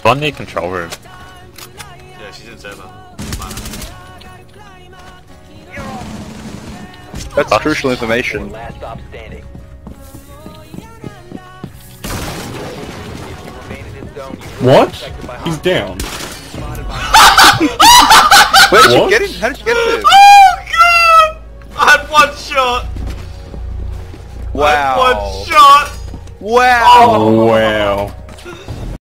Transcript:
spawn near control room. Yeah, she's in server. That's crucial information. Last stop standing. If you remain in this zone, you will be What? protected by He's down. Where did you get him? How did you get there? Oh god! I had one shot! I Wow. had one shot! Wow. Oh, wow.